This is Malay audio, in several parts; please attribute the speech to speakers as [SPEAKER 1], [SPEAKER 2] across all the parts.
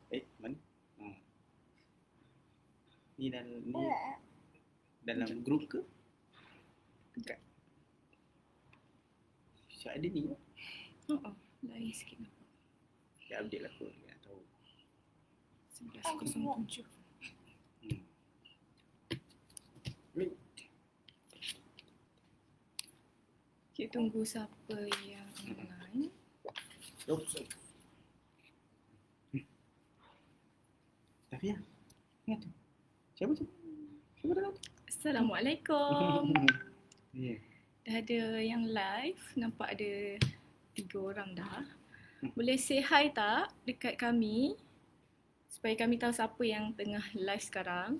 [SPEAKER 1] Mana? Ni dalam grup ke?
[SPEAKER 2] Agak.
[SPEAKER 1] Siapa ada ni?
[SPEAKER 2] Lain sikit.
[SPEAKER 1] Dia update lah kot. Tak tahu.
[SPEAKER 2] 11.07. Kita tunggu siapa yang online.
[SPEAKER 1] Tafia, ingat tu. Siapa tu? Siapa dah tu?
[SPEAKER 2] Assalamualaikum.
[SPEAKER 1] Ya.
[SPEAKER 2] Dah ada yang live. Nampak ada 3 orang dah. Boleh say hi tak dekat kami? Supaya kami tahu siapa yang tengah live sekarang.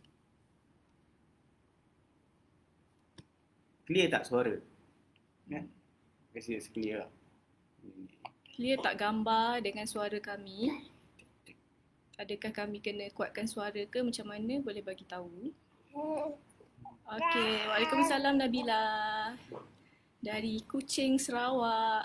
[SPEAKER 1] Clear tak suara? Kan? Kasi clear lah.
[SPEAKER 2] Clear tak gambar dengan suara kami? Adakah kami kena kuatkan suara ke macam mana? Boleh bagi tahu. Okey, Waalaikumsalam Nabila. Dari Kuching, Sarawak.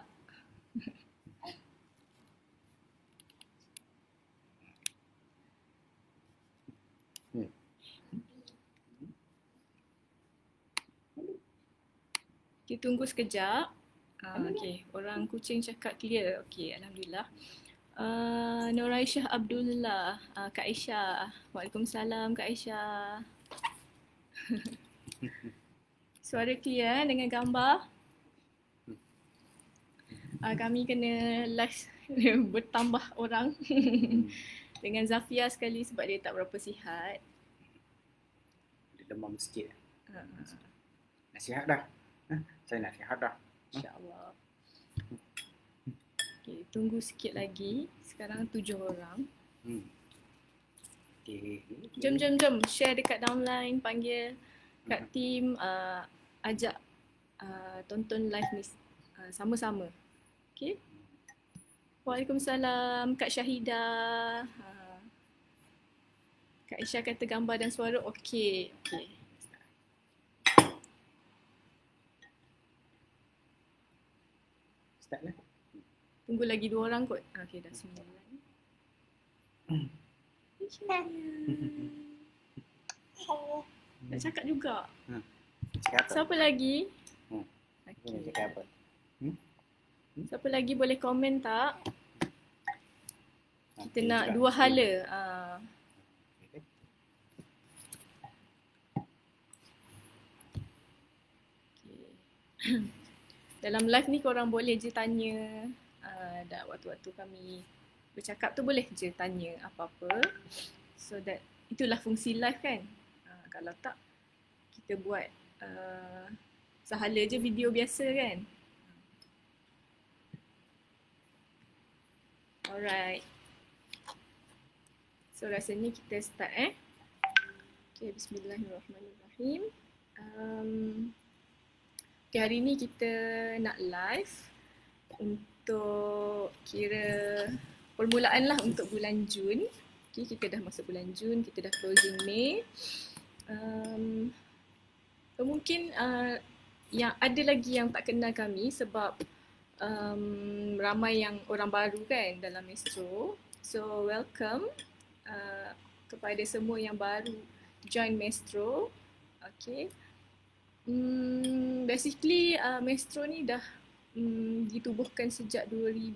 [SPEAKER 2] Kita tunggu sekejap. Okey, orang Kuching cakap clear. Okey, alhamdulillah. Nur Aisyah Abdullah, Kak Aisyah. Waalaikumsalam Kak Aisyah. Suara clear dengan gambar. Kami kena live bertambah orang dengan Zafia sekali sebab dia tak berapa sihat.
[SPEAKER 1] Dia demam sikit. Nasihat dah. Saya nasihat dah.
[SPEAKER 2] InsyaAllah. Okay, tunggu sikit lagi. Sekarang 7 orang.
[SPEAKER 1] Okay.
[SPEAKER 2] Jom. Share dekat downline. Panggil kat team. Ajak tonton live ni sama-sama. Okay. Waalaikumsalam. Kak Syahidah. Kak Isha kata gambar dan suara okey.
[SPEAKER 1] Start lah.
[SPEAKER 2] Tunggu lagi 2 orang kot. Okey, dah 9. Nak cakap juga. Siapa lagi?
[SPEAKER 1] Okay. Cakap apa?
[SPEAKER 2] Siapa lagi boleh komen tak? Kita nak
[SPEAKER 1] juga
[SPEAKER 2] 2 hala. Dalam live ni korang boleh je tanya. Waktu-waktu kami bercakap tu boleh je tanya apa-apa. So that itulah fungsi live kan. Kalau tak kita buat sahala je video biasa kan. Alright. So rasanya kita start Okay, bismillahirrahmanirrahim. Okay, hari ni kita nak live untuk kira permulaan lah untuk bulan Jun. Okay, kita dah masuk bulan Jun, kita dah closing Mei. Mungkin yang ada lagi yang tak kenal kami sebab ramai yang orang baru kan dalam Mestro. So welcome kepada semua yang baru join Mestro. Okay. Basically Mestro ni dah ditubuhkan sejak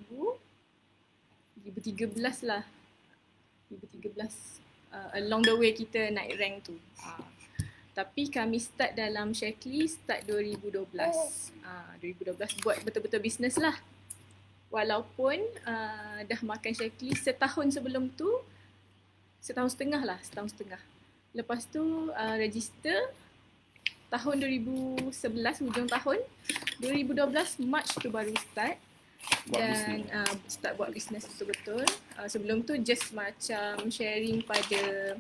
[SPEAKER 2] 2013 lah. 2013 along the way kita naik rank tu. Tapi kami start dalam Shaklee start 2012. 2012 buat betul-betul bisnes lah. Walaupun dah makan Shaklee setahun sebelum tu, setahun setengah. Lepas tu register tahun 2011 hujung tahun. 2012 March tu baru start. Dan start buat bisnes betul-betul. Sebelum tu just macam sharing pada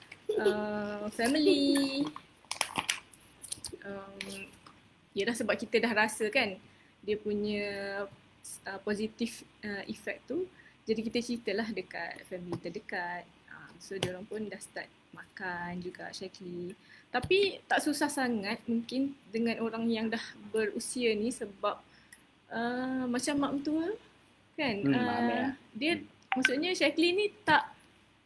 [SPEAKER 2] family. Yelah sebab kita dah rasa kan dia punya positif effect tu. Jadi kita ceritalah dekat family terdekat. So diorang pun dah start makan juga Shaklee. Tapi tak susah sangat mungkin dengan orang yang dah berusia ni sebab macam mak mentua kan. Dia maksudnya Shaklee ni tak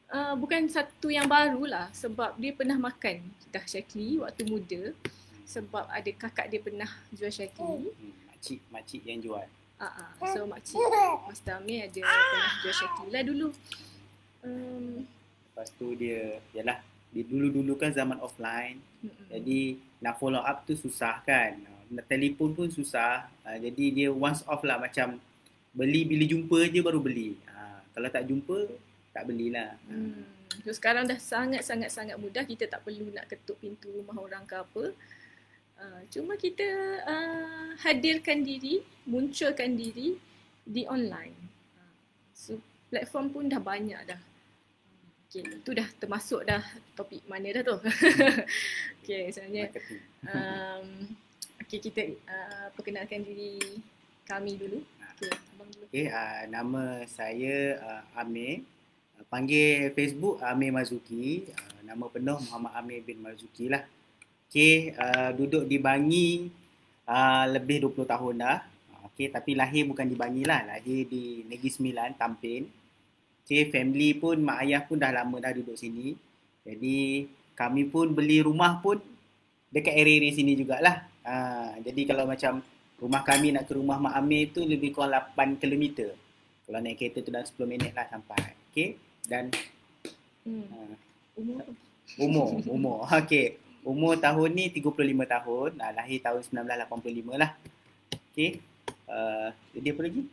[SPEAKER 2] Bukan satu yang baru lah, sebab dia pernah makan dah Shaklee waktu muda. Sebab ada kakak dia pernah jual Shaklee.
[SPEAKER 1] Makcik yang jual.
[SPEAKER 2] So makcik Master Amir ada pernah jual Shaklee lah dulu.
[SPEAKER 1] Lepas tu dia, yalah, dia dulu-dulu kan zaman offline. Jadi nak follow up tu susah kan. Nak telefon pun susah. Jadi dia once off lah, macam beli bila jumpa je baru beli. Kalau tak jumpa, tak belilah.
[SPEAKER 2] So sekarang dah sangat mudah, kita tak perlu nak ketuk pintu rumah orang ke apa. Cuma kita hadirkan diri, munculkan diri di online. So platform pun dah banyak dah. Okay, tu dah termasuk dah topik mana dah tu. Okay, sebenarnya okay, kita perkenalkan diri kami dulu. Okay, abang dulu.
[SPEAKER 1] Okay, nama saya Amir. Panggil Facebook Amir Marzuki. Nama penuh Muhammad Amir bin Marzuki lah. Okay, duduk di Bangi lebih 20 tahun dah. Okay, tapi lahir bukan di Bangi lah. Lahir di Negeri Sembilan, Tampin. Okay, family pun, mak ayah pun dah lama dah duduk sini. Jadi, kami pun beli rumah pun dekat area-area sini jugalah. Jadi, kalau macam rumah kami nak ke rumah Mak Amir tu lebih kurang 8 km. Kalau naik kereta tu dalam 10 minit lah sampai. Okay, dan umur. Okay. Umur tahun ni 35 tahun, lahir tahun 1985 lah. Okay, jadi apa lagi?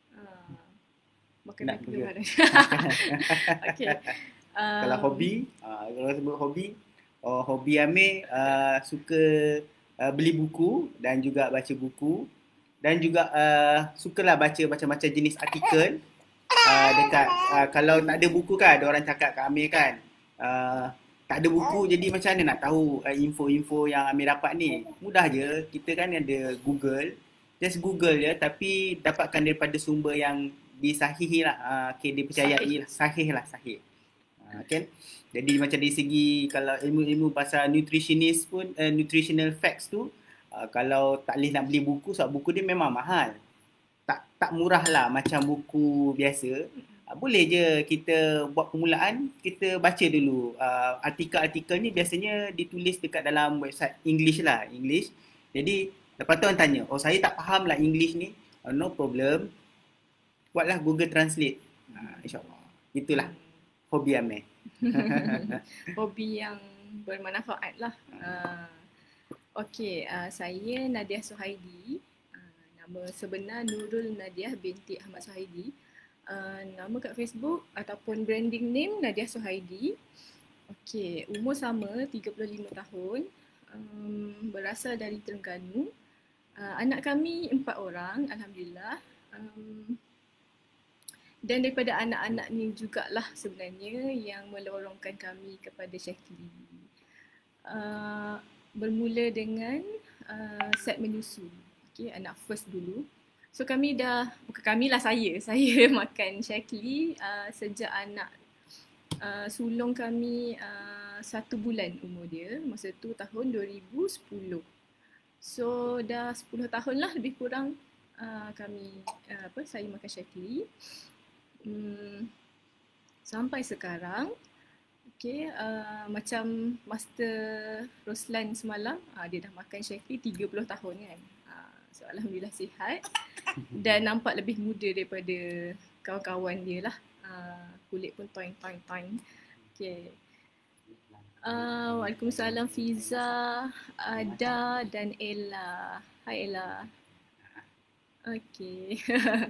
[SPEAKER 2] Makan keluar. Okay.
[SPEAKER 1] Kalau hobi, kalau sebut hobi Amir suka beli buku dan juga baca buku. Dan juga sukalah baca macam-macam jenis artikel. Dekat, kalau tak ada buku kan, ada orang cakap kat Amir kan, tak ada buku, jadi macam mana nak tahu info-info yang Amir dapat ni? Mudah je, kita kan ada Google. Just Google je, tapi dapatkan daripada sumber yang disahihi lah. Okay, dipercayai lah, sahih. Okay? Jadi macam dari segi, kalau ilmu-ilmu pasal nutritionist pun, nutritional facts tu, kalau tak boleh nak beli buku, sebab buku dia memang mahal. Tak murah lah macam buku biasa. Boleh je kita buat permulaan, kita baca dulu. Artikel-artikel ni biasanya ditulis dekat dalam website English lah. English. Jadi, lepas tu orang tanya, saya tak faham lah English ni. No problem. Buatlah Google Translate. InsyaAllah. Itulah hobi Amir.
[SPEAKER 2] Hobi yang bermanfaat lah. Okay, saya Nadiah Suhaidi. Nama sebenar Nurul Nadiah binti Ahmad Suhaidi. Nama kat Facebook ataupun branding name Nadiah Suhaidi. Okay, umur sama 35 tahun. Berasal dari Terengganu. Anak kami 4 orang, Alhamdulillah. Dan daripada anak-anak ni jugalah sebenarnya yang melorongkan kami kepada Shaklee. Bermula dengan set menyusu. Okay, anak first dulu. So kami dah, bukan kami lah, saya makan Shaklee sejak anak sulung kami 1 bulan umur dia. Masa tu tahun 2010. So dah 10 tahun lah lebih kurang saya makan Shaklee. Sampai sekarang. Okay, macam Master Roslan semalam, dia dah makan Shaklee 30 tahun kan. So Alhamdulillah sihat dan nampak lebih muda daripada kawan-kawan dia lah. Kulit pun toing. Okay. Waalaikumsalam Fiza, Ada dan Ella. Hai Ella. Okay.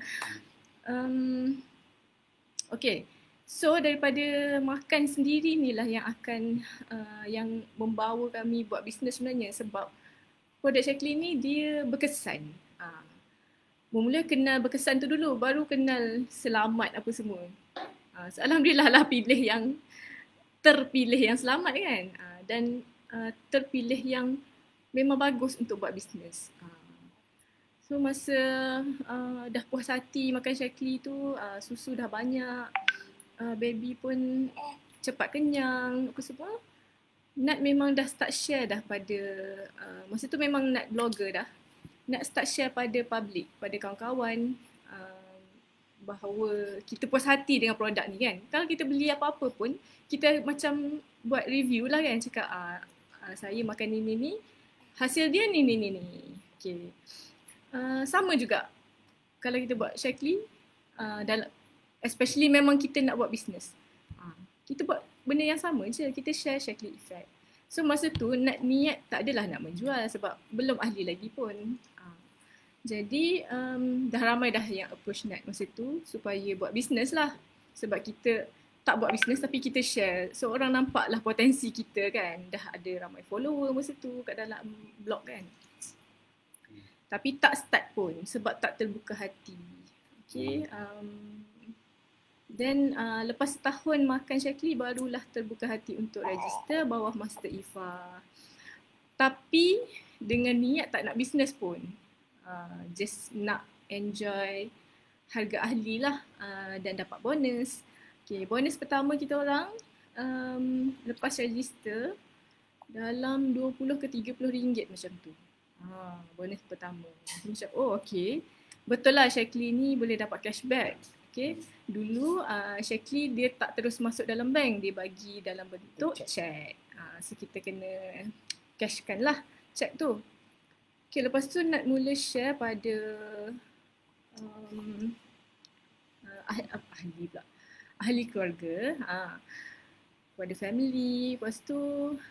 [SPEAKER 2] Okay. So daripada makan sendiri ni lah yang akan yang membawa kami buat bisnes sebenarnya, sebab produk Shaklee ni dia berkesan. Mula kenal berkesan tu dulu, baru kenal selamat apa semua. So Alhamdulillah lah terpilih yang selamat kan. Dan terpilih yang memang bagus untuk buat bisnes. So masa dah puas hati makan Shaklee tu, susu dah banyak, baby pun cepat kenyang, apa semua. Nat memang dah start share dah pada, masa tu memang Nat blogger dah. Nak start share pada public, pada kawan-kawan, bahawa kita puas hati dengan produk ni kan. Kalau kita beli apa-apa pun, kita macam buat review lah kan, cakap saya makan ni, hasil dia ni. Okay. Sama juga kalau kita buat Shaklee, dalam especially memang kita nak buat bisnes. Kita buat benda yang sama je, kita share Shaklee Effect. So masa tu niat tak adalah nak menjual sebab belum ahli lagi pun. Jadi dah ramai dah yang approach Nat masa tu supaya buat bisnes lah. Sebab kita tak buat bisnes tapi kita share. So orang nampak lah potensi kita kan. Dah ada ramai follower masa tu kat dalam blog kan. Tapi tak start pun sebab tak terbuka hati. Okay. Then lepas setahun makan Shaklee barulah terbuka hati untuk register bawah Master IFA. Tapi dengan niat tak nak bisnes pun. Just nak enjoy harga ahli lah dan dapat bonus. Okay, bonus pertama kita orang lepas register dalam 20 ke 30 ringgit macam tu. Bonus pertama. Macam okay. Betul lah Shaklee ni boleh dapat cashback. Okay. Dulu Shaklee dia tak terus masuk dalam bank, dia bagi dalam bentuk check. So kita kena cashkan lah check tu. Okay, lepas tu nak mula share pada ahli keluarga, pada family. Lepas tu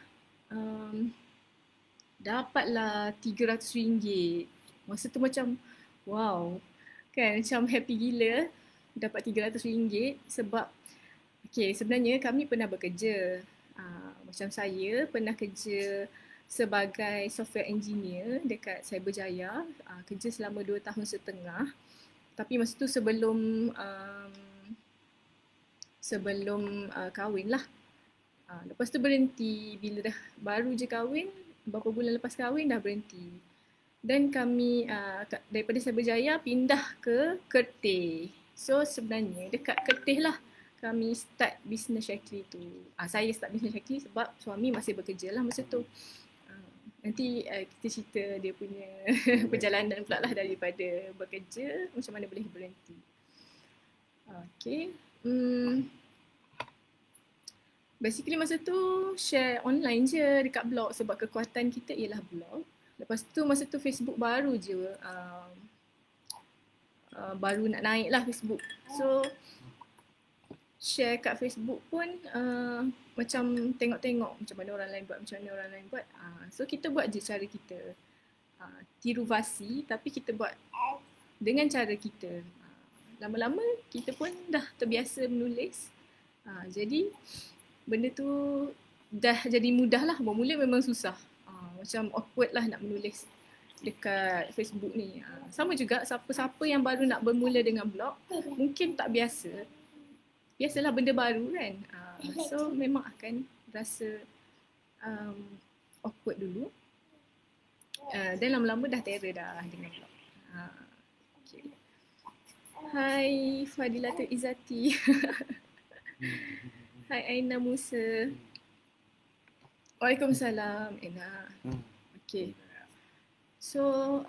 [SPEAKER 2] dapatlah RM300. Masa tu macam wow, kan macam happy gila dapat RM300 sebab okay, sebenarnya kami pernah bekerja. Macam saya pernah kerja sebagai software engineer dekat Cyberjaya, kerja selama 2 tahun setengah. Tapi masa tu sebelum kahwin lah. Lepas tu berhenti, bila dah baru je kahwin, beberapa bulan lepas kahwin dah berhenti. Dan kami daripada Cyberjaya pindah ke Kerteh. So sebenarnya dekat Kerteh lah kami start bisnes Shaklee tu. Saya start bisnes Shaklee sebab suami masih bekerja lah masa tu. Nanti kita cerita dia punya perjalanan pula lah daripada bekerja, macam mana boleh berhenti. Okay. Basically masa tu share online je dekat blog sebab kekuatan kita ialah blog. Lepas tu masa tu Facebook baru je, baru nak naik lah Facebook. So share kat Facebook pun macam tengok-tengok macam mana orang lain buat, so kita buat je cara kita. Tiru Vasi tapi kita buat dengan cara kita. Lama-lama kita pun dah terbiasa menulis. Jadi benda tu dah jadi mudah lah. Mula memang susah. Macam awkward lah nak menulis dekat Facebook ni. Sama juga siapa-siapa yang baru nak bermula dengan blog mungkin tak biasa. Biasalah benda baru kan. So memang akan rasa awkward dulu. Dan lama-lama dah terror dah dengan blog. Okay. Hai Fadilatul Izzati. Hai Aina Musa. Waalaikumsalam Aina. Okay. So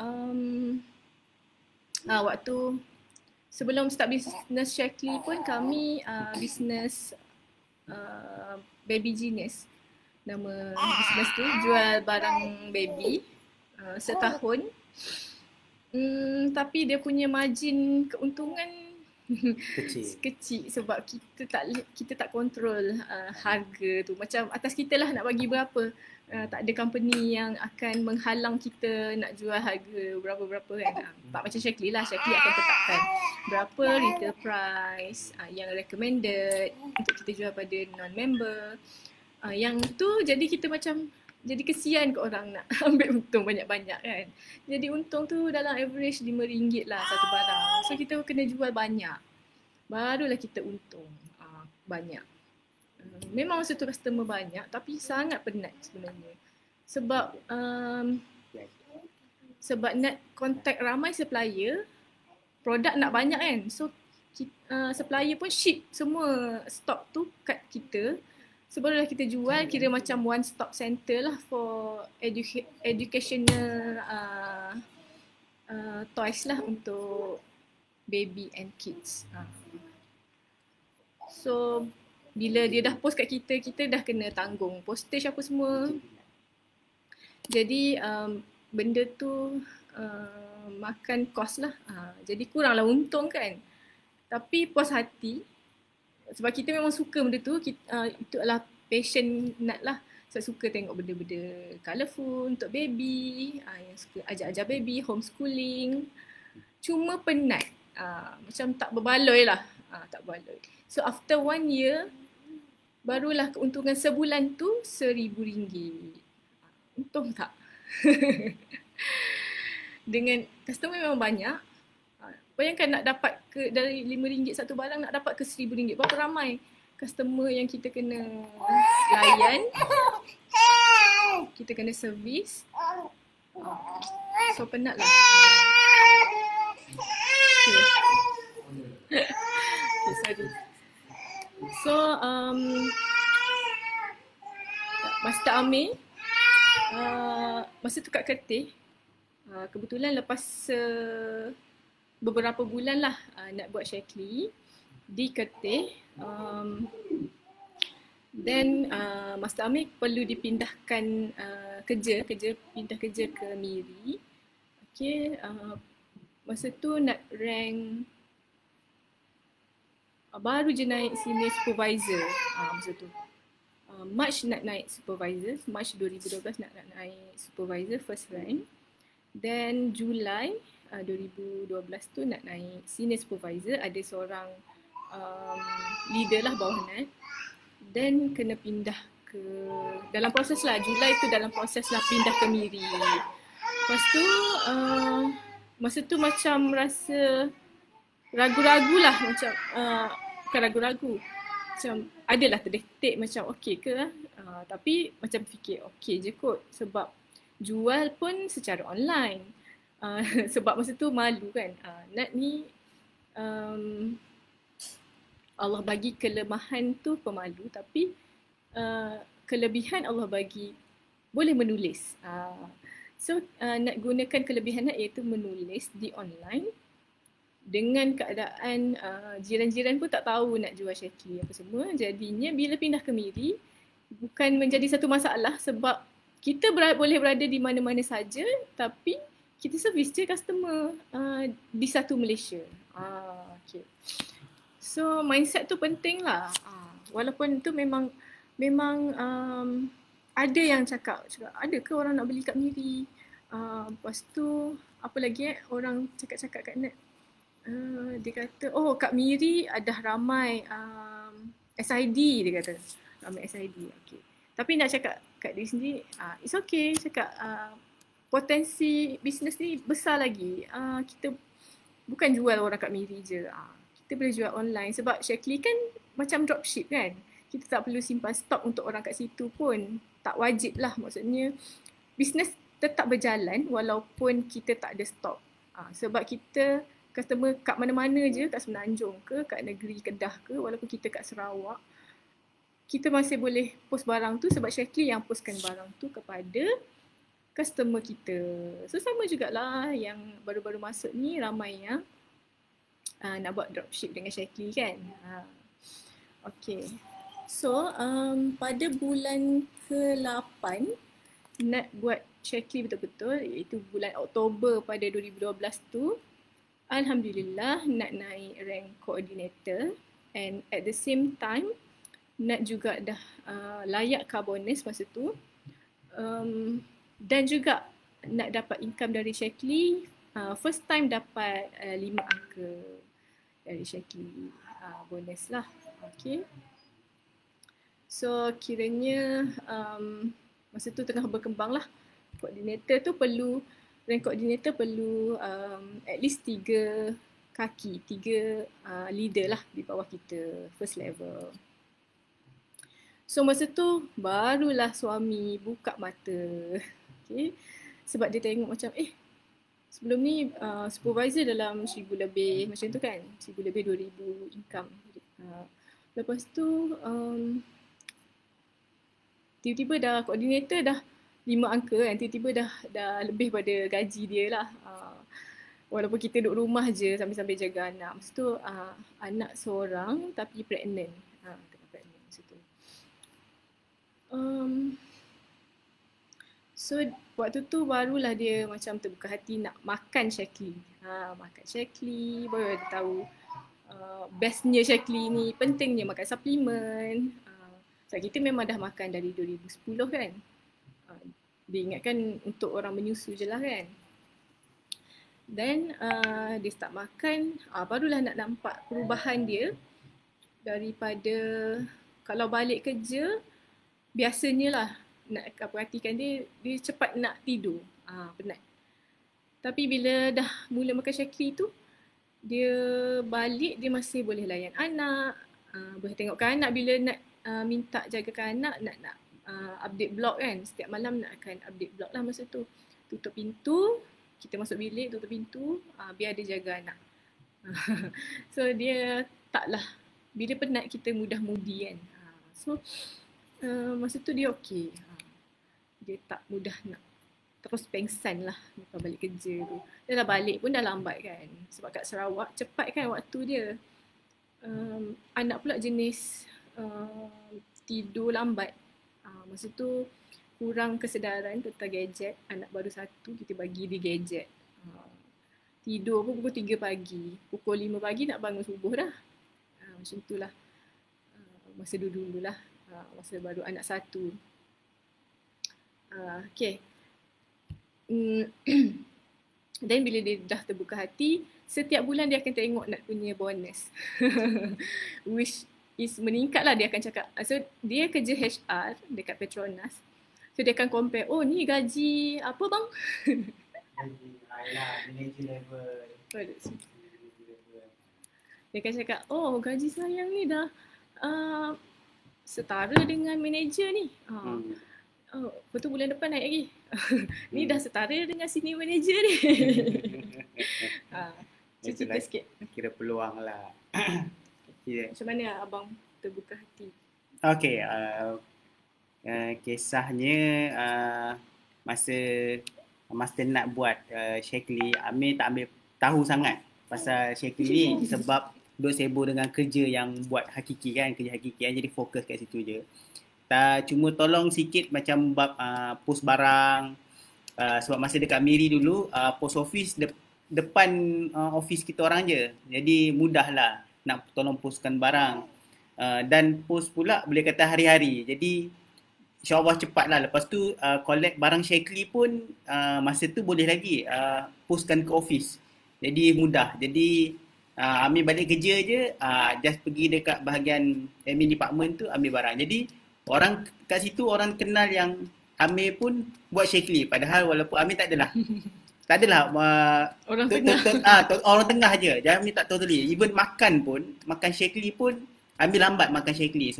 [SPEAKER 2] waktu sebelum start bisnes Shaklee pun kami bisnes Baby Genius. Nama bisnes tu jual barang baby setahun. Tapi dia punya margin keuntungan kecil sebab kita tak kontrol harga tu. Macam atas kita lah nak bagi berapa. Tak ada company yang akan menghalang kita nak jual harga berapa-berapa kan. Tak macam Shaklee lah. Shaklee akan tetapkan berapa retail price yang recommended untuk kita jual pada non-member. Yang tu jadi kita macam jadi kesian ke orang nak ambil untung banyak-banyak kan. Jadi untung tu dalam average RM5 lah satu barang. So kita kena jual banyak. Barulah kita untung banyak. Memang masa tu customer banyak tapi sangat penat sebenarnya. Sebab nak contact ramai supplier, produk nak banyak kan. So supplier pun ship semua stok tu kat kita. Sebarulah kita jual, kira macam one stop center lah for educational toys lah untuk baby and kids. So bila dia dah post kat kita, kita dah kena tanggung postage apa semua. Jadi benda tu makan kos lah. Jadi kuranglah untung kan. Tapi puas hati sebab kita memang suka benda tu. Itu adalah passion Nat lah. Saya suka tengok benda-benda colourful untuk baby, yang suka ajar-ajar baby, homeschooling. Cuma penat. Macam tak berbaloi lah. Tak berbaloi. So after 1 year, barulah keuntungan sebulan tu RM1,000. Untung tak? Dengan customer memang banyak. Bayangkan nak dapat dari RM5 satu barang, nak dapat ke RM1,000. Berapa ramai customer yang kita kena layan, kita kena servis. So penat lah. Okay, sorry. So Master Amir masa tu kat Kerteh, kebetulan lepas beberapa bulan lah nak buat Shaklee di Kerteh. Then Master Amir perlu dipindahkan pindah kerja ke Miri. Okay, masa tu nak rank baru je naik senior supervisor. Masa tu March nak naik supervisor, March 2012 nak naik supervisor first rank. Then Julai 2012 tu nak naik senior supervisor, ada seorang leader lah bawah Nat. Then kena pindah ke, dalam proses lah, Julai tu dalam proses lah pindah ke Miri. Lepas tu masa tu macam rasa ragu-ragu lah, macam bukan ragu-ragu, macam adalah terdetik macam okey ke, tapi macam fikir okey je kot sebab jual pun secara online. Sebab masa tu malu kan, Nat ni Allah bagi kelemahan tu pemalu, tapi kelebihan Allah bagi boleh menulis. So nak gunakan kelebihan Nat iaitu menulis di online. Dengan keadaan jiran-jiran pun tak tahu nak jual Shaklee apa semua. Jadinya bila pindah ke Miri, bukan menjadi satu masalah sebab kita boleh berada di mana-mana saja, tapi kita servis je customer di satu Malaysia. Okay. So mindset tu penting lah. Walaupun tu memang ada yang cakap ada ke orang nak beli kat Miri. Lepas tu apa lagi orang cakap-cakap kat Nat. Dia kata, oh kat Miri ada ramai SID, dia kata. Ramai SID, okay. Tapi nak cakap kat dia sendiri, it's okay, cakap potensi bisnes ni besar lagi. Kita bukan jual orang kat Miri je. Kita boleh jual online sebab Shaklee kan macam dropship kan. Kita tak perlu simpan stok untuk orang kat situ pun. Tak wajib lah, maksudnya bisnes tetap berjalan walaupun kita tak ada stok. Sebab kita customer kat mana-mana je, kat Semenanjung ke, kat negeri Kedah ke, walaupun kita kat Sarawak, kita masih boleh post barang tu sebab Shaklee yang postkan barang tu kepada customer kita. So sama jugalah yang baru-baru masuk ni, ramai yang nak buat dropship dengan Shaklee kan. Okay. So pada bulan ke-8 nak buat Shaklee betul-betul, iaitu bulan Oktober pada 2012 tu, Alhamdulillah nak naik rank coordinator, and at the same time Nat juga dah layak car bonus masa tu, dan juga nak dapat income dari Shaklee. First time dapat 5 angka dari Shaklee bonus lah. Okay. So kiranya masa tu tengah berkembang lah. Coordinator tu perlu, rank coordinator perlu at least 3 kaki, 3 leader lah di bawah kita, first level. So masa tu barulah suami buka mata. Okay. Sebab dia tengok macam sebelum ni supervisor dalam 1,000 lebih macam tu kan, 1,000 lebih 2,000 income. Lepas tu tiba-tiba dah coordinator dah 5 angka kan, tiba-tiba dah lebih pada gaji dia lah. Walaupun kita duduk rumah je sambil-sambil jaga anak. Masa tu anak seorang tapi pregnant. Tengah pregnant masa tu. So waktu tu barulah dia macam terbuka hati nak makan Shaklee. Makan Shaklee, baru dia tahu bestnya Shaklee ni, pentingnya makan suplemen. Sebab kita memang dah makan dari 2010 kan. Dia ingatkan untuk orang menyusu je lah kan. Then dia start makan, barulah nak nampak perubahan dia. Daripada kalau balik kerja, biasanya lah nak perhatikan dia cepat nak tidur, penat. Tapi bila dah mula makan Shaklee tu, dia balik dia masih boleh layan anak, boleh tengokkan anak bila nak minta jagakan anak, nak update blog kan. Setiap malam nak akan update blog lah masa tu. Tutup pintu, kita masuk bilik, tutup pintu, biar dia jaga anak. So dia taklah, bila penat kita mudah-mudi kan. So masa tu dia okey. Dia tak mudah nak terus pengsan lah lepas balik kerja tu. Dia dah balik pun dah lambat kan. Sebab kat Sarawak cepat kan waktu dia. Anak pula jenis tidur lambat. Masa tu kurang kesedaran tentang gadget. Anak baru satu, kita bagi dia gadget. Tidur pun pukul 3 pagi. Pukul 5 pagi nak bangun subuh dah. Macam tu lah. Masa dulu-dulu lah. Masa baru anak satu. Okay. Dan bila dia dah terbuka hati, setiap bulan dia akan tengok nak punya bonus. Which is meningkat lah, dia akan cakap. So dia kerja HR dekat Petronas. So dia akan compare, oh ni gaji apa bang?
[SPEAKER 1] Gaji, manager level.
[SPEAKER 2] Dia akan cakap, oh gaji sayang ni dah setara dengan manager ni. Lepas tu bulan depan naik lagi. Ni dah setara dengan senior manager ni. Cerita sikit.
[SPEAKER 1] Kira peluang lah.
[SPEAKER 2] Macam mana abang terbuka hati?
[SPEAKER 1] Okay. Kisahnya masa Master nak buat Shaklee, Amir tak ambil tahu sangat pasal Shaklee ni sebab duk sibuk dengan kerja yang buat hakiki kan, kerja hakiki kan, jadi fokus kat situ je. Cuma tolong sikit macam bab post barang, sebab masa dekat Miri dulu post office depan office kita orang je, jadi mudah lah nak tolong postkan barang, dan post pula boleh kata hari-hari, jadi InsyaAllah cepat lah. Lepas tu collect barang Shaklee pun masa tu boleh lagi postkan ke office. Jadi mudah. Jadi Amir balik kerja je, just pergi dekat bahagian admin department tu ambil barang. Jadi orang kat situ orang kenal yang Amir pun buat Shaklee. Padahal walaupun Amir tak adalah. Tak adalah
[SPEAKER 2] orang tengah.
[SPEAKER 1] Orang tengah je. Jangan Amir tak totally. Even makan pun, makan Shaklee pun Amir lambat makan Shaklee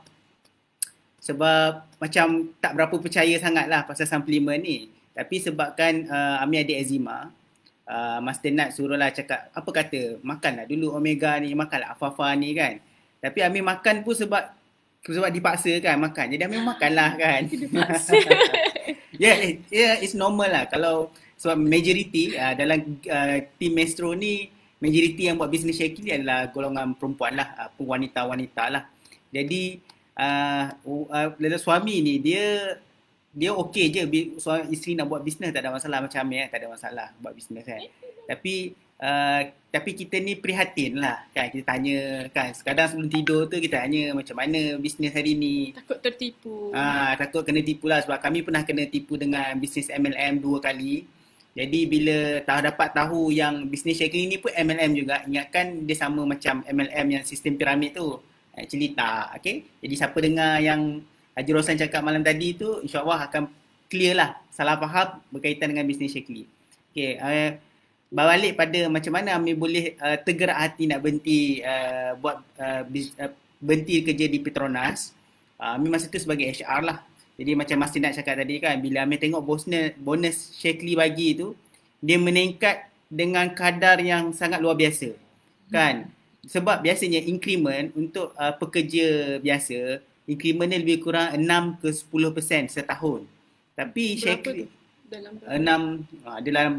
[SPEAKER 1] sebab macam tak berapa percaya sangat lah pasal suplemen ni. Tapi sebabkan Amir ada eczema, Master Nat suruhlah cakap, apa kata, makanlah dulu omega ni, makanlah alfalfa ni kan. Tapi Amir makan pun sebab dipaksa kan makan. Jadi Amir makanlah kan.
[SPEAKER 2] Dipaksa.
[SPEAKER 1] Yeah, it's normal lah. Kalau sebab majority dalam team Mestro ni, majority yang buat bisnes Shaklee adalah golongan perempuan lah, wanita-wanita lah. Jadi suami ni dia okey je, isteri nak buat bisnes tak ada masalah, macam Amir tak ada masalah buat bisnes kan. Tapi kita ni prihatin lah kan, kita tanya kan, kadang sebelum tidur tu kita tanya macam mana bisnes hari ni,
[SPEAKER 2] takut tertipu.
[SPEAKER 1] Takut kena tipu lah, sebab kami pernah kena tipu dengan bisnes MLM 2 kali. Jadi bila dapat tahu yang bisnes Shaklee ni pun MLM juga, ingatkan dia sama macam MLM yang sistem piramid tu. Actually tak, okay? Jadi siapa dengar yang Haji Roslan cakap malam tadi tu, insyaAllah akan clear lah salah faham berkaitan dengan bisnes Shaklee. Okay, berbalik pada macam mana Amir boleh tergerak hati nak berhenti berhenti kerja di Petronas. Amir masa tu sebagai HR lah. Jadi macam Master nak cakap tadi kan, bila Amir tengok bonus Shaklee bagi tu, dia meningkat dengan kadar yang sangat luar biasa kan. Sebab biasanya increment untuk pekerja biasa, increment dia lebih kurang 6 ke 10% setahun. Tapi Shaklee dalam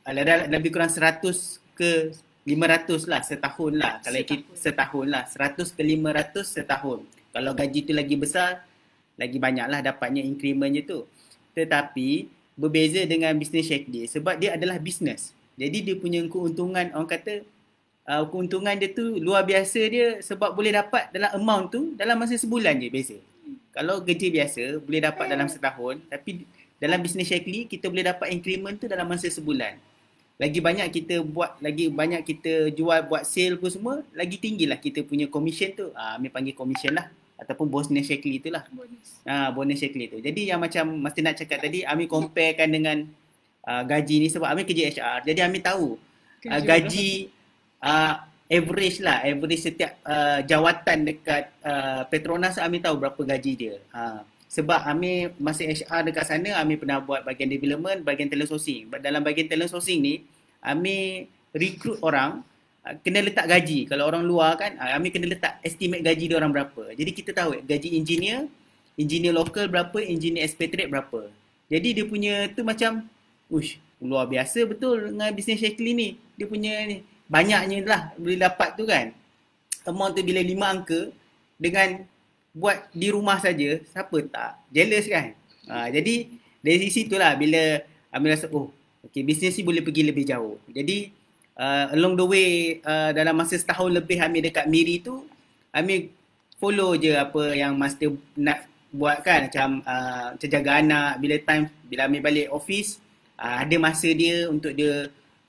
[SPEAKER 1] lebih kurang 100 ke 500 lah setahun lah. Kalau kita setahun lah, 100 ke 500 setahun. Kalau gaji tu lagi besar, lagi banyak lah dapatnya incrementnya tu. Tetapi berbeza dengan bisnes Shakely sebab dia adalah bisnes. Jadi dia punya keuntungan, orang kata keuntungan dia tu luar biasa dia sebab boleh dapat dalam amount tu dalam masa sebulan je beza. Kalau kerja biasa boleh dapat dalam setahun, tapi dalam bisnes Shakely kita boleh dapat increment tu dalam masa sebulan. Lagi banyak kita buat, lagi banyak kita jual, buat sale pun semua, lagi tinggilah kita punya commission tu. Ambil panggil commission lah. Ataupun bonus Shakely tu lah. Bonus Shakely tu. Jadi yang macam Master nak cakap tadi, Ami comparekan dengan gaji ni sebab Ami kerja HR. Jadi Ami tahu gaji average lah. Average setiap jawatan dekat Petronas, Ami tahu berapa gaji dia. Sebab Ami masa HR dekat sana, Ami pernah buat bahagian development, bahagian talent sourcing. Dalam bahagian talent sourcing ni, Ami recruit orang, kena letak gaji. Kalau orang luar kan, Ami kena letak estimate gaji dia orang berapa. Jadi kita tahu gaji engineer lokal berapa, engineer expatriate berapa. Jadi dia punya tu macam, luar biasa betul dengan bisnes Shakely ni. Dia punya ni, banyaknya lah boleh dapat tu kan. Amount tu bila 5 angka, dengan buat di rumah saja, siapa tak jealous kan. Jadi dari situ lah bila Amir rasa okay, bisnes ni boleh pergi lebih jauh. Jadi along the way dalam masa setahun lebih Amir dekat Miri tu, Amir follow je apa yang master nak buat kan. Macam jaga anak, bila Amir balik office, ada masa dia untuk dia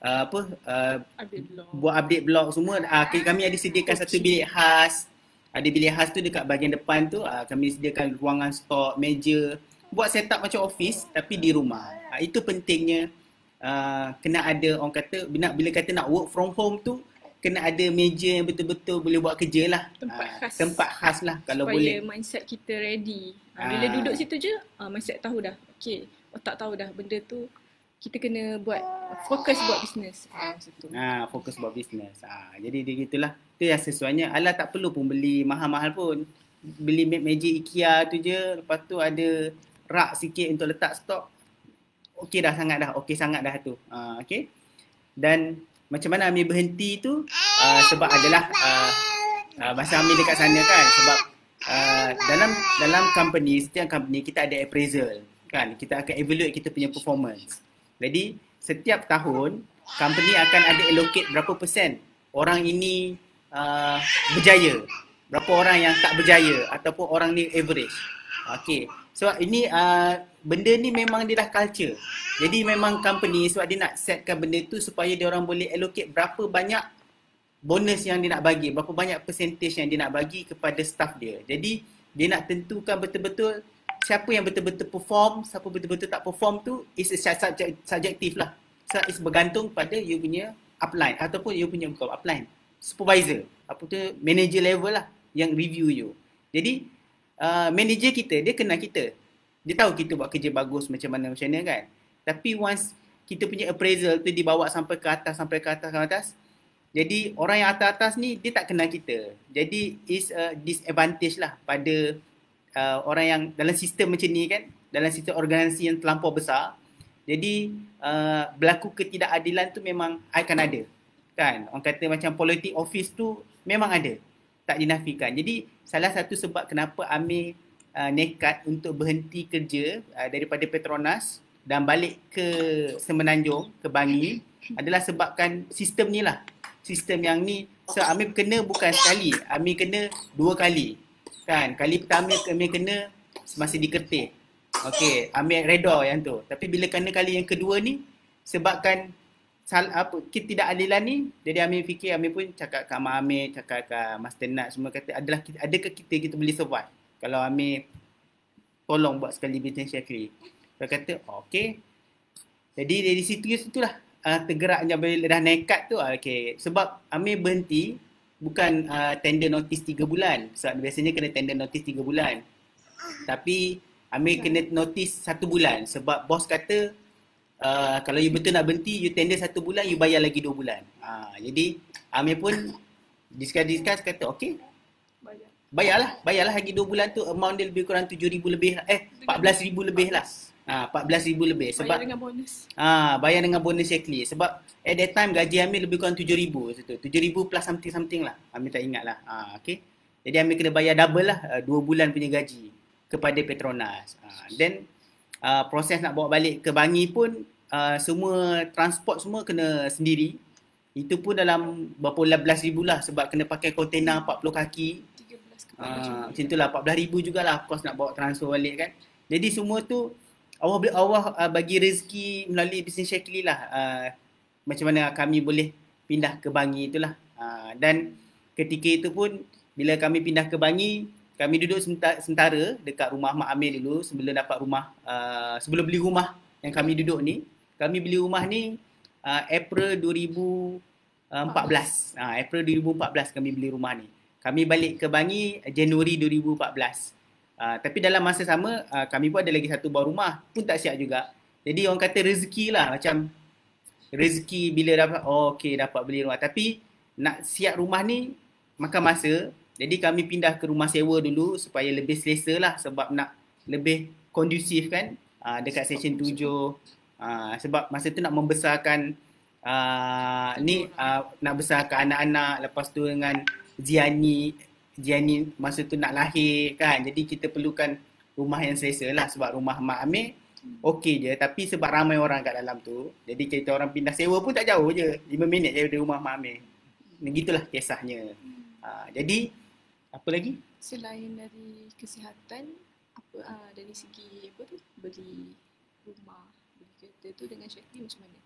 [SPEAKER 1] buat update blog semua. Kami ada sediakan satu bilik khas. Ada bilik khas tu dekat bahagian depan tu, kami sediakan ruangan stok, meja, buat setup macam office tapi di rumah. Itu pentingnya kena ada, orang kata bila kata nak work from home tu, kena ada meja yang betul-betul boleh buat kerja lah. Tempat khas lah kalau
[SPEAKER 2] supaya
[SPEAKER 1] boleh.
[SPEAKER 2] Mindset kita ready. Bila duduk situ je, mindset tahu dah. Okay, otak tahu dah benda tu kita kena buat, fokus buat bisnes.
[SPEAKER 1] Fokus buat bisnes. Jadi dia gitulah. Itu yang sesuainya. Alah tak perlu pun beli mahal-mahal pun. Beli meja IKEA tu je. Lepas tu ada rak sikit untuk letak stok. Okey sangat dah tu. Okay. Dan macam mana Amir berhenti tu, sebab adalah masa Amir dekat sana kan. Sebab dalam company, setiap company kita ada appraisal kan. Kita akan evaluate kita punya performance. Jadi setiap tahun company akan ada allocate berapa persen orang ini berjaya, berapa orang yang tak berjaya ataupun orang ni average. Okay. So ini benda ni memang dia dah culture. Jadi memang company sebab dia nak setkan benda tu supaya dia orang boleh allocate berapa banyak bonus yang dia nak bagi, berapa banyak percentage yang dia nak bagi kepada staff dia. Jadi dia nak tentukan betul-betul siapa yang betul-betul perform, siapa betul-betul tak perform tu is subjektif lah. So it's bergantung pada you punya upline ataupun you punya bukan upline, supervisor, apa tu manager level lah yang review you. Jadi manager kita, dia kenal kita. Dia tahu kita buat kerja bagus macam mana kan. Tapi once kita punya appraisal tu dibawa sampai ke atas, jadi orang yang atas-atas ni dia tak kenal kita. Jadi is a disadvantage lah pada orang yang dalam sistem macam ni kan, dalam sistem organisasi yang terlampau besar. Jadi berlaku ketidakadilan tu memang akan ada kan. Orang kata macam politik office tu memang ada, tak dinafikan. Jadi salah satu sebab kenapa Amir nekat untuk berhenti kerja daripada Petronas dan balik ke Semenanjung, ke Bangi, adalah sebabkan sistem ni lah. Sistem yang ni, so Amir kena bukan sekali, Amir kena 2 kali kan. Kali pertama Amir kena masa di Kertih. Okey, Amir redha yang tu. Tapi bila kena kali yang kedua ni, sebabkan ketidakadilan ni, jadi Amir fikir, Amir pun cakap kat Mak Amir, cakap kat Master Nat, semua kata adakah kita boleh survive kalau Amir tolong buat sekali bisnes Shakely. Dia kata okey. Jadi dari situlah tergeraknya bila dah nekat tu. Okey, sebab Amir berhenti bukan tender notice 3 bulan. Sebab biasanya kena tender notice 3 bulan. Tapi Amir kena notice 1 bulan sebab bos kata kalau you betul nak berhenti, you tender 1 bulan, you bayar lagi 2 bulan. Jadi Amir pun discuss kata okey, bayarlah lagi 2 bulan tu. Amount dia lebih kurang 7,000 lebih, 14,000 lebih lah. 14,000 lebih sebab
[SPEAKER 2] Bayar dengan bonus.
[SPEAKER 1] bayar dengan bonus Shaklee sebab at that time gaji Amir lebih kurang 7,000 situ. 7,000 plus something lah. Amir tak ingat lah. Okay. Jadi Amir kena bayar double lah 2 bulan punya gaji kepada Petronas. Then proses nak bawa balik ke Bangi pun semua transport semua kena sendiri. Itu pun dalam berapa belas ribu lah sebab kena pakai kontainer 40 kaki.
[SPEAKER 2] 13 ke
[SPEAKER 1] Macam tu lah 14,000 jugalah kos nak bawa transfer balik kan. Jadi semua tu Allah bagi rezeki melalui bisnes Shaklee lah. Macam mana kami boleh pindah ke Bangi itulah. Dan ketika itu pun bila kami pindah ke Bangi, kami duduk sementara dekat rumah Mak Amir dulu sebelum dapat rumah, sebelum beli rumah yang kami duduk ni. Kami beli rumah ni April 2014. April 2014 kami beli rumah ni. Kami balik ke Bangi Januari 2014. Tapi dalam masa sama kami pun ada lagi satu buah rumah pun tak siap juga. Jadi orang kata rezeki lah, macam rezeki bila dapat dapat beli rumah, tapi nak siap rumah ni makan masa. Jadi kami pindah ke rumah sewa dulu supaya lebih selesa lah sebab nak lebih kondusif kan dekat Seksyen 7. Sebab masa tu nak membesarkan nak besarkan anak-anak, lepas tu dengan Ziani masa tu nak lahir kan. Jadi kita perlukan rumah yang selesa lah sebab rumah Mak Amir okey je, tapi sebab ramai orang kat dalam tu, jadi kita orang pindah sewa pun tak jauh je, 5 minit je dari rumah Mak Amir. Begitulah kisahnya. Jadi apa lagi?
[SPEAKER 2] Selain dari kesihatan, dari segi beli rumah, beli kereta tu dengan Shaklee macam mana?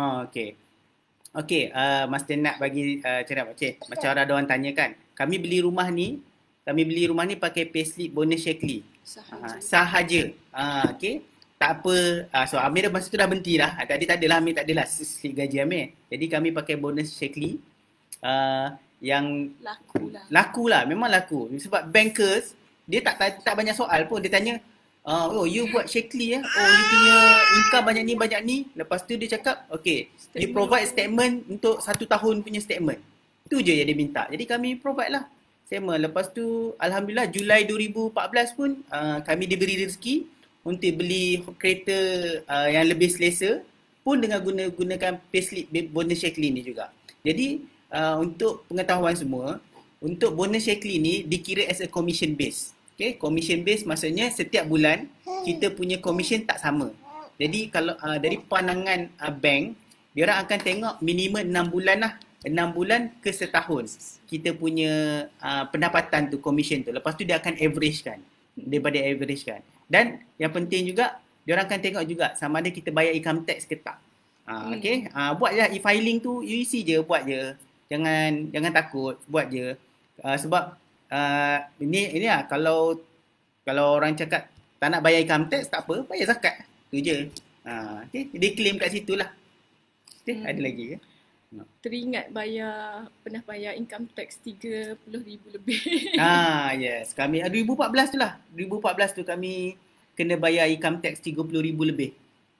[SPEAKER 1] Okey, Master nak bagi cerita macam ada orang tanya kan. Kami beli rumah ni pakai payslip bonus Shaklee. Sahaja. Okey. Tak apa. So Amir masa tu dah berhenti dah. Tadi tak adalah Amir, tak adalah slip gaji Amir. Jadi kami pakai bonus Shaklee. Yang laku lah, memang laku. Sebab bankers dia tak banyak soal pun. Dia tanya, you buat Shaklee you punya income banyak ni. Lepas tu dia cakap, okay, you provide statement untuk 1 tahun punya statement. Itu je yang dia minta. Jadi kami provide lah statement. Lepas tu Alhamdulillah Julai 2014 pun kami diberi rezeki untuk beli kereta yang lebih selesa pun dengan gunakan payslip bonus Shaklee ni juga. Jadi untuk pengetahuan semua, untuk bonus Shaklee ni dikira as a commission base. Okay, commission base maksudnya setiap bulan kita punya commission tak sama. Jadi kalau dari pandangan bank, dia orang akan tengok minimum 6 bulan lah. 6 bulan ke setahun kita punya pendapatan tu, commission tu. Lepas tu dia akan average kan. Daripada average kan. Dan yang penting juga, dia orang akan tengok juga sama ada kita bayar income tax ke tak. Okay, buat je e-filing tu, you isi je, buat je. Jangan takut, buat je. Sebab ini lah, kalau orang cakap tak nak bayar income tax, tak apa, bayar zakat. Tu je. Okay, dia claim kat situ lah. Okay, ada lagi ke?
[SPEAKER 2] Teringat pernah bayar income tax 30,000 lebih.
[SPEAKER 1] Yes. Kami 2014 tu lah. 2014 tu kami kena bayar income tax 30,000 lebih.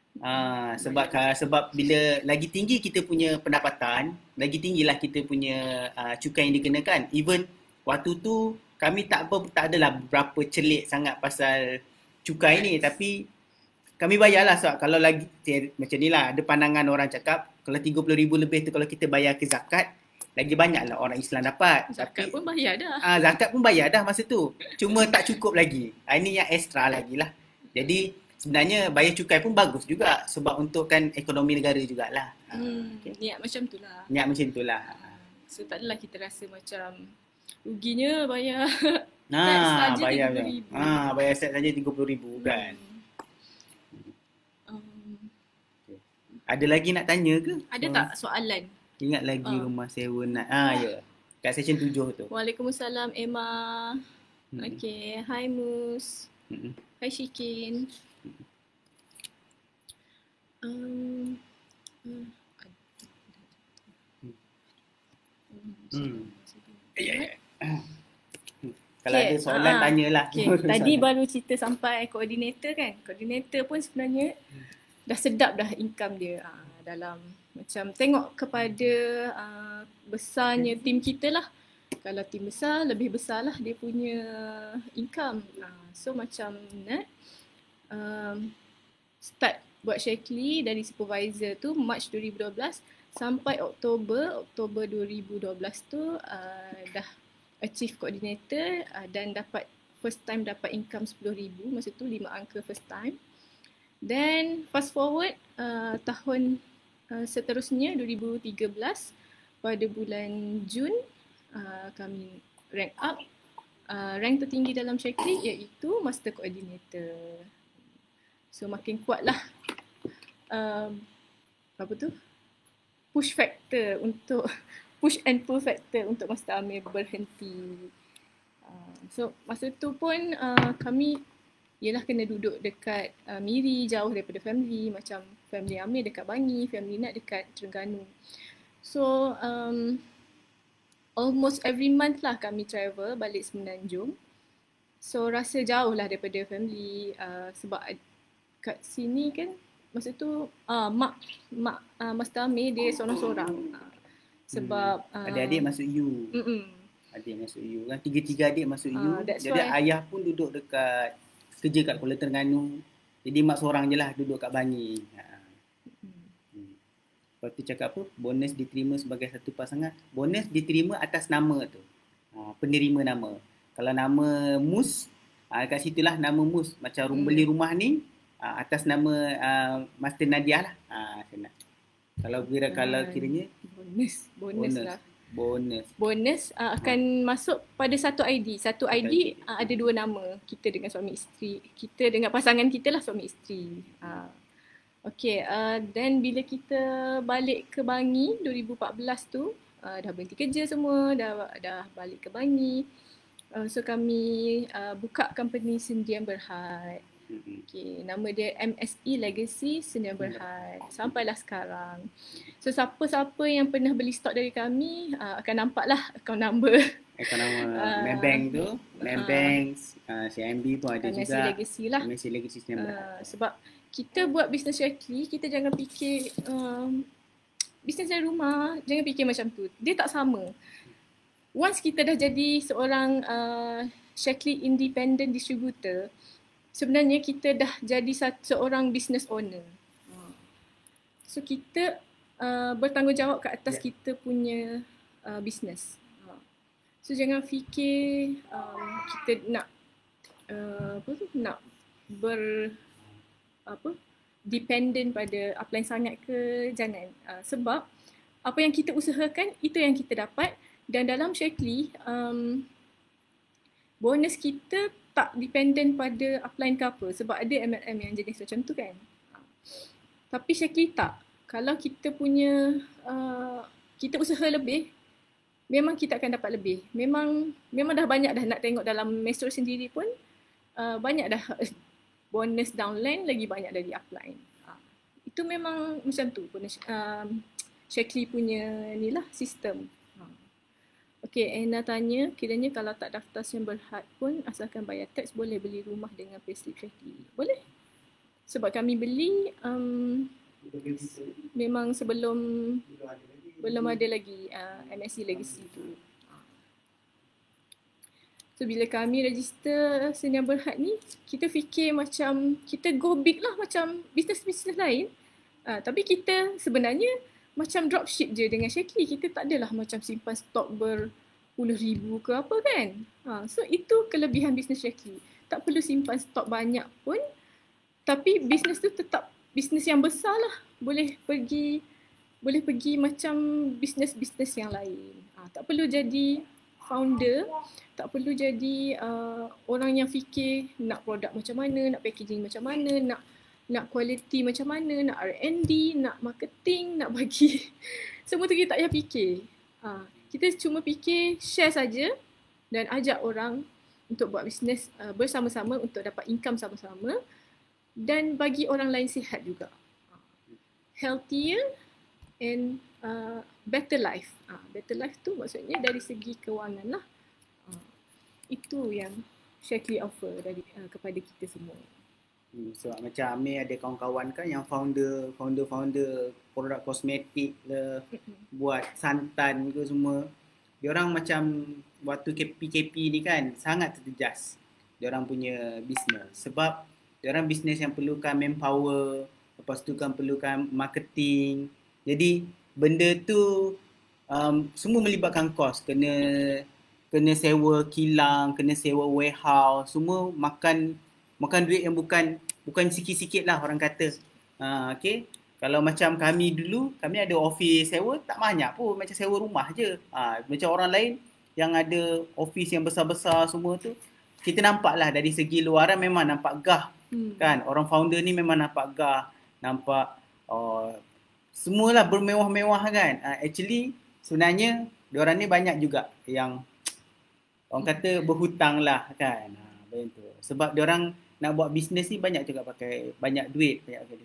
[SPEAKER 1] Sebab bila lagi tinggi kita punya pendapatan, lagi tinggilah kita punya cukai yang dikenakan. Even waktu tu kami tak adalah berapa celik sangat pasal cukai ni, tapi kami bayarlah sebab kalau lagi macam ni lah, ada pandangan orang cakap kalau 30,000 lebih tu kalau kita bayar ke zakat, lagi banyaklah orang Islam dapat.
[SPEAKER 2] Zakat pun bayar dah.
[SPEAKER 1] Zakat pun bayar dah masa tu. Cuma tak cukup lagi. Ini yang extra lagi lah. Jadi sebenarnya bayar cukai pun bagus juga sebab untukkan ekonomi negara jugalah.
[SPEAKER 2] Okay. Niat macam tu lah.
[SPEAKER 1] Niat macam tu lah.
[SPEAKER 2] So tak adalah kita rasa macam ruginya bayar
[SPEAKER 1] tax saja
[SPEAKER 2] bayar 30,000.
[SPEAKER 1] Bayar tax saja 30,000 kan. Ada lagi nak tanya ke?
[SPEAKER 2] Ada tak soalan?
[SPEAKER 1] Ingat lagi rumah sewa nak. Ya. Kat Seksyen 7 tu.
[SPEAKER 2] Waalaikumsalam Emma. Okay. Hai Mus. Hai Shikin. Kalau ada soalan tanyalah. Tadi baru cerita sampai koordinator kan. Koordinator pun sebenarnya dah sedap dah income dia dalam macam tengok kepada besarnya tim kita lah. Kalau tim besar, lebih besar lah dia punya income. So macam start buat Shaklee dari supervisor tu Mac 2012 sampai Oktober 2012 tu dah achieve coordinator dan dapat first time dapat income 10,000, masa tu 5 angka first time. Then fast forward tahun seterusnya 2013 pada bulan Jun kami rank up. Rank tertinggi dalam Shaklee iaitu Master Coordinator. So makin kuatlah apa tu? Push factor untuk push and pull factor untuk Master Amir berhenti. So masa tu pun kami ialah kena duduk dekat Miri, jauh daripada family, macam family Amir dekat Bangi, family Nat dekat Terengganu. So almost every month lah kami travel balik Semenanjung. So rasa jauh lah daripada family sebab kat sini kan masa tu mak Master Amir dia seorang-seorang. Sebab
[SPEAKER 1] adik-adik masuk U. Adik masuk U kan, 3 adik masuk U. Jadi ayah pun duduk dekat kerja kat Kuala Terengganu. Jadi mak seorang je lah duduk kat Bangi. Lepas tu cakap apa? Bonus diterima sebagai satu pasangan. Bonus diterima atas nama tu. Penerima nama. Kalau nama Mus, kat situlah nama Mus. Macam beli rumah ni atas nama Master Nadia lah. Kalau kiranya
[SPEAKER 2] bonus lah. Bonus akan masuk pada satu ID. Satu ID ada 2 nama. Kita dengan suami isteri. Kita dengan pasangan kita lah suami isteri. Okay, then bila kita balik ke Bangi 2014 tu, dah berhenti kerja semua, dah balik ke Bangi. So kami buka company Sendian Berhad. Okay, nama dia MSE Legacy Sendian Berhad. Sampailah sekarang. So siapa-siapa yang pernah beli stok dari kami akan nampak lah account number.
[SPEAKER 1] Account nama Maybank tu, Maybank, CIMB pun ada
[SPEAKER 2] MSE
[SPEAKER 1] juga.
[SPEAKER 2] Legacy lah.
[SPEAKER 1] MSE Legacy Sendian Berhad.
[SPEAKER 2] Sebab kita buat bisnes Shaklee, kita jangan fikir bisnes dari rumah, jangan fikir macam tu. Dia tak sama. Once kita dah jadi seorang Shaklee independent distributor, sebenarnya kita dah jadi seorang business owner. So kita bertanggungjawab ke atas kita punya bisnes. So jangan fikir kita nak dependent pada upline sangat ke, jangan. Sebab apa yang kita usahakan itu yang kita dapat. Dan dalam Shaklee bonus kita tak dependent pada upline ke apa, sebab ada MLM yang jenis macam tu kan. Tapi Shaklee tak. Kalau kita punya kita usaha lebih, memang kita akan dapat lebih. Memang dah banyak dah nak tengok dalam Metro sendiri pun banyak dah bonus downline lagi banyak dari upline. Itu memang macam tu bonus Shaklee punya ni lah sistem. Okay, Anna tanya, kiranya kalau tak daftar Sendian Berhad pun asalkan bayar tax boleh beli rumah dengan payslip Shaklee? Boleh. Sebab kami beli memang belum ada lagi MSE Legacy tu. So bila kami register Sendian Berhad ni, kita fikir macam kita go big lah macam bisnes-bisnes lain. Tapi kita sebenarnya macam dropship je dengan Shaklee. Kita tak adalah macam simpan stok berpuluh ribu ke apa kan. So itu kelebihan bisnes Shaklee. Tak perlu simpan stok banyak pun, tapi bisnes tu tetap bisnes yang besar lah. Boleh pergi macam bisnes-bisnes yang lain. Tak perlu jadi founder, tak perlu jadi orang yang fikir nak produk macam mana, nak packaging macam mana, nak quality macam mana, nak R&D, nak marketing, nak bagi. Semua tu kita tak payah fikir. Kita cuma fikir share saja dan ajak orang untuk buat bisnes bersama-sama untuk dapat income sama-sama dan bagi orang lain sihat juga. Healthier and better life. Better life tu maksudnya dari segi kewangan lah. Itu yang Shaklee offer kepada kita semua.
[SPEAKER 1] So macam Amir ada kawan-kawan kan yang founder produk kosmetik lah, buat santan ke semua. Diorang macam waktu PKP ni kan sangat terjejas diorang punya bisnes sebab Diorang bisnes yang perlukan manpower, lepas tu kan perlukan marketing. Jadi benda tu semua melibatkan kos. Kena sewa kilang, kena sewa warehouse, semua makan duit yang bukan sikit-sikit lah orang kata. Okay. Kalau macam kami dulu, kami ada office sewa tak banyak pun, macam sewa rumah je. Macam orang lain yang ada office yang besar-besar semua tu, kita nampak lah dari segi luaran memang nampak gah. Kan, orang founder ni memang nampak gah, nampak semualah bermewah-mewah kan. Actually sebenarnya diorang ni banyak juga yang orang kata berhutang lah kan. Betul. Sebab diorang nak buat bisnes ni banyak juga pakai banyak duit.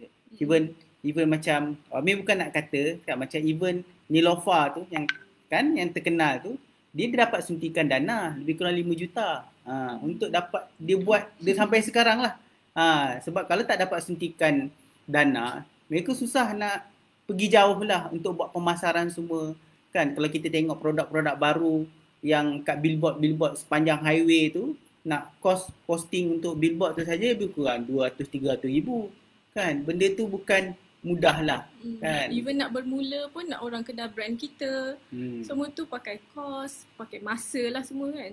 [SPEAKER 1] Even macam, Amir bukan nak kata kan, macam even Nilofa tu yang terkenal tu, dia dapat suntikan dana lebih kurang 5 juta untuk dapat dia buat dia sampai sekarang lah. Sebab kalau tak dapat suntikan dana, mereka susah nak pergi jauh lah untuk buat pemasaran semua kan. Kalau kita tengok produk-produk baru yang kat billboard sepanjang highway tu, nak cost posting untuk billboard tu saja lebih kurang 200-300 ribu kan. Benda tu bukan mudah lah kan.
[SPEAKER 2] Even nak bermula pun nak orang kenal brand kita, semua tu pakai kos, pakai masa lah semua kan.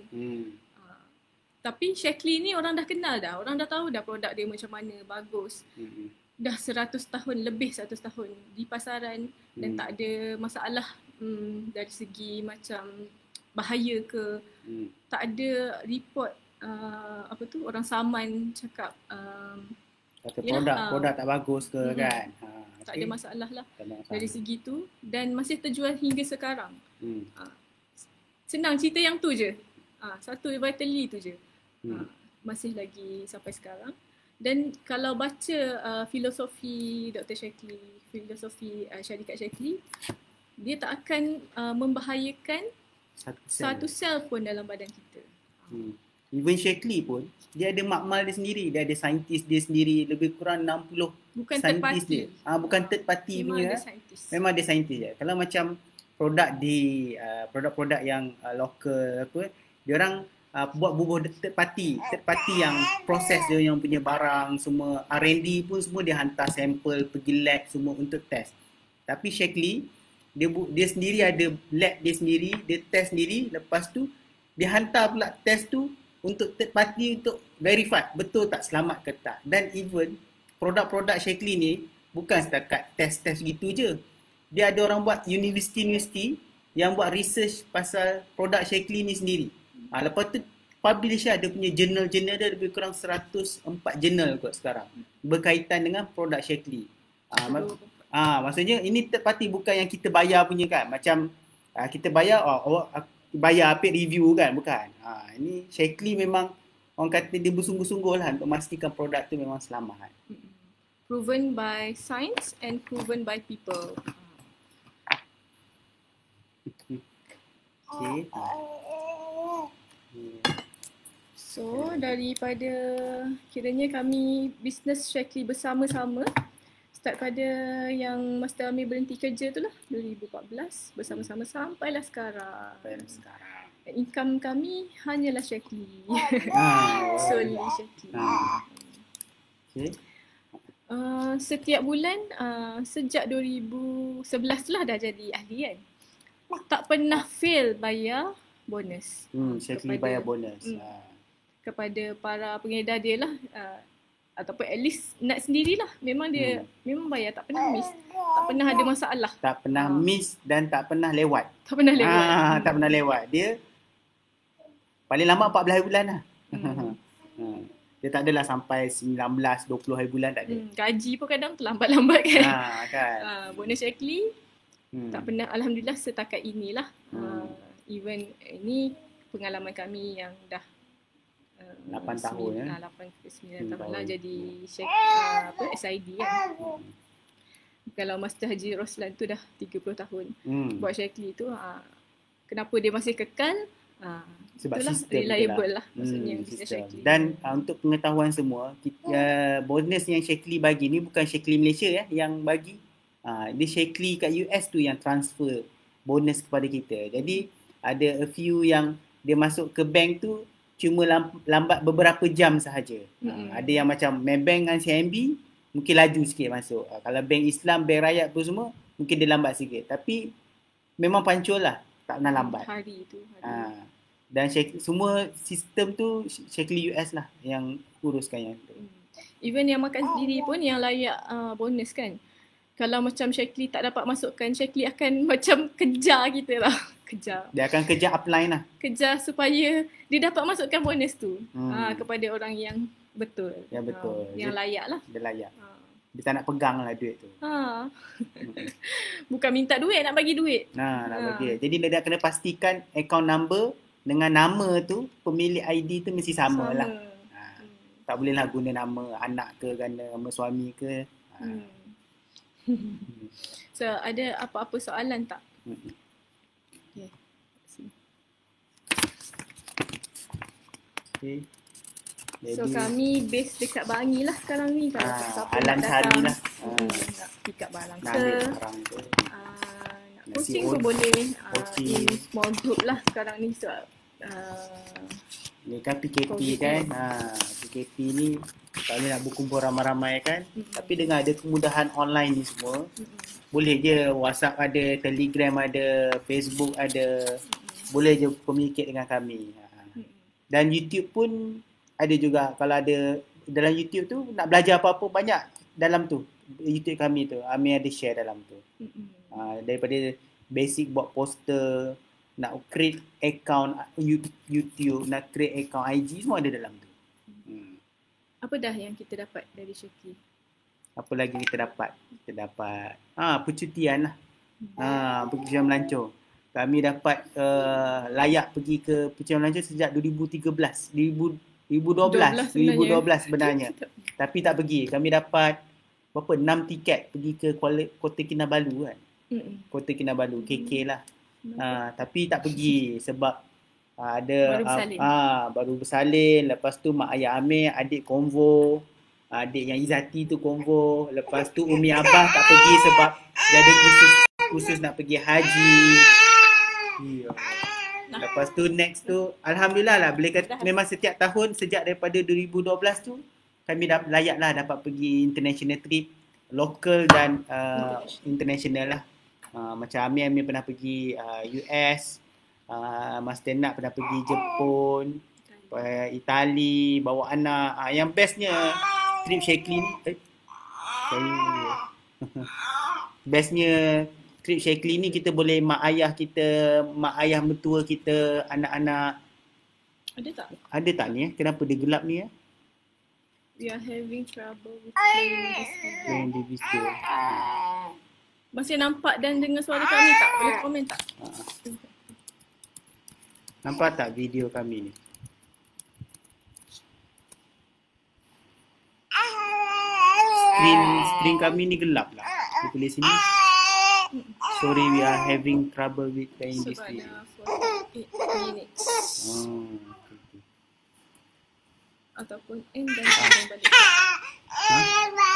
[SPEAKER 2] Tapi Shaklee ni orang dah kenal dah, orang dah tahu dah produk dia macam mana, bagus. Dah 100 tahun, lebih 100 tahun di pasaran dan tak ada masalah dari segi macam bahaya ke. Tak ada report orang saman cakap
[SPEAKER 1] kata produk tak bagus ke kan.
[SPEAKER 2] Tak ada masalah lah dari segi tu, dan masih terjual hingga sekarang. Senang cerita yang tu je. Satu Vitally tu je. Masih lagi sampai sekarang. Dan kalau baca filosofi Dr. Shaklee, filosofi syarikat Shaklee, dia tak akan membahayakan satu sel pun dalam badan kita.
[SPEAKER 1] Even Shaklee pun, dia ada makmal dia sendiri, dia ada saintis dia sendiri, lebih kurang 60
[SPEAKER 2] bukan
[SPEAKER 1] saintis dia. Bukan third party
[SPEAKER 2] memang
[SPEAKER 1] punya. Memang ada saintis je. Kalau macam produk-produk yang local dia orang buat bubuh third party yang proses dia yang punya barang semua, R&D pun semua dia hantar sampel pergi lab semua untuk test. Tapi Shaklee dia sendiri ada lab dia sendiri, dia test sendiri, lepas tu dia hantar pula test tu untuk third party untuk verify betul tak, selamat ke tak. Dan even produk-produk Shaklee ni bukan setakat test-test gitu je. Dia ada orang buat universiti yang buat research pasal produk Shaklee ni sendiri. Lepas tu publish ada punya jurnal-jurnal dia lebih kurang 104 jurnal kot sekarang berkaitan dengan produk Shaklee. Maksudnya ini third party, bukan yang kita bayar punya kan. Macam kita bayar bayar paid review kan, bukan. Ini Shaklee memang orang kata dia bersungguh-sungguh lah untuk memastikan produk tu memang selamat.
[SPEAKER 2] Proven by science and proven by people.
[SPEAKER 1] Okay.
[SPEAKER 2] So daripada kiranya kami bisnes Shaklee bersama-sama, start pada yang Master Amir berhenti kerja tu lah 2014, bersama-sama sampailah sekarang. Income kami hanyalah Shaklee. Solely Shaklee.
[SPEAKER 1] Okay.
[SPEAKER 2] Setiap bulan sejak 2011 lah dah jadi ahli kan, tak pernah fail bayar bonus.
[SPEAKER 1] Shaklee bayar bonus.
[SPEAKER 2] Kepada para pengedar dia lah, ataupun at least Nat sendirilah, memang dia memang bayar, tak pernah miss, tak pernah ada masalah.
[SPEAKER 1] Tak pernah miss dan tak pernah lewat.
[SPEAKER 2] Tak pernah lewat.
[SPEAKER 1] Tak pernah lewat. Dia paling lama 14 hari bulan lah. Dia tak adalah sampai 19, 20 hari bulan, tak ada.
[SPEAKER 2] Gaji pun kadang terlambat-lambat kan.
[SPEAKER 1] Kan.
[SPEAKER 2] Bonus Shaklee tak pernah, alhamdulillah setakat inilah. Even ini pengalaman kami yang dah
[SPEAKER 1] 8 tahun
[SPEAKER 2] 8 ke 9 tahun lah jadi SID kan. Kalau Master Haji Roslan tu dah 30 tahun buat Shaklee tu. Kenapa dia masih kekal?
[SPEAKER 1] Sebab
[SPEAKER 2] itulah
[SPEAKER 1] sistem
[SPEAKER 2] reliable lah maksudnya bisnes Shaklee.
[SPEAKER 1] Dan untuk pengetahuan semua, bonus yang Shaklee bagi ni bukan Shaklee Malaysia yang bagi. Dia Shaklee kat US tu yang transfer bonus kepada kita. Jadi ada a few yang dia masuk ke bank tu cuma lambat beberapa jam sahaja. Ada yang macam Maybank dengan CIMB mungkin laju sikit masuk. Kalau bank Islam, bank rakyat pun semua mungkin dia lambat sikit. Tapi memang pancul lah, tak pernah lambat.
[SPEAKER 2] Hari tu.
[SPEAKER 1] Dan semua sistem tu Shaklee US lah yang uruskan yang tu.
[SPEAKER 2] Even yang makan sendiri pun yang layak bonus kan. Kalau macam Shaklee tak dapat masukkan, Shaklee akan macam kejar kita lah.
[SPEAKER 1] Dia akan kejar upline lah.
[SPEAKER 2] Kejar supaya dia dapat masukkan bonus tu kepada orang yang betul.
[SPEAKER 1] Yang betul.
[SPEAKER 2] Yang layak lah.
[SPEAKER 1] Dia layak. Dia tak nak pegang lah duit tu.
[SPEAKER 2] Bukan minta duit, nak bagi duit.
[SPEAKER 1] Nak bagi. Jadi dia dah kena pastikan account number dengan nama tu, pemilik ID tu mesti sama lah. Tak boleh lah guna nama anak ke, guna nama suami ke.
[SPEAKER 2] So ada apa-apa soalan tak?
[SPEAKER 1] Okay. Jadi,
[SPEAKER 2] so kami base dekat Bangi lah sekarang ni. Kalau siapa
[SPEAKER 1] Alam
[SPEAKER 2] nak
[SPEAKER 1] Sari
[SPEAKER 2] datang,
[SPEAKER 1] lah.
[SPEAKER 2] nak pick up barang
[SPEAKER 1] nak
[SPEAKER 2] ke,
[SPEAKER 1] ambil barang ke.
[SPEAKER 2] nak coaching pun boleh. In small group lah sekarang ni. So
[SPEAKER 1] ni kan PKP kan. PKP ni tak boleh nak berkumpul ramai-ramai kan. Tapi dengan ada kemudahan online ni semua, boleh je WhatsApp ada, Telegram ada, Facebook ada. Boleh je communicate dengan kami. Dan YouTube pun ada juga. Kalau ada dalam YouTube tu nak belajar apa-apa banyak dalam tu. YouTube kami tu. Ami ada share dalam tu. Daripada basic buat poster, nak create account YouTube, nak create account IG, semua ada dalam tu.
[SPEAKER 2] Apa dah yang kita dapat dari Shaklee?
[SPEAKER 1] Apa lagi kita dapat? Kita dapat percutian lah. Percutian melancong. Kami dapat layak pergi ke percutian melancong sejak 2012 sebenarnya. Tapi tak pergi. Kami dapat berapa? 6 tiket pergi ke Kota Kinabalu kan. Kota Kinabalu, KK lah. Tapi tak pergi sebab ada baru bersalin. Lepas tu mak ayah Amir, adik konvo. Adik yang Izzati tu konvo. Lepas tu Umi Abah tak pergi sebab dia ada khusus nak pergi haji. Lepas tu next tu alhamdulillah lah, boleh kata memang setiap tahun sejak daripada 2012 tu kami dah layak lah dapat pergi international trip, local dan international lah. Macam Amir pernah pergi US, Mas Tenak pernah pergi Jepun, Itali, bawa anak. Yang bestnya trip Shaklee ni bestnya trip Shaklee ni kita boleh mak ayah mertua kita, anak-anak.
[SPEAKER 2] Ada tak?
[SPEAKER 1] Ada tak ni Kenapa dia gelap ni
[SPEAKER 2] We are having trouble with playing this video. Masih nampak dan dengar suara kami tak? Boleh komen tak?
[SPEAKER 1] Nampak tak video kami ni? Screen kami ni gelap lah. Dia tulis sini. Sorry, we are having trouble with playing this video.
[SPEAKER 2] Sebab 48 minutes.
[SPEAKER 1] Okay.
[SPEAKER 2] Ataupun end dan balik.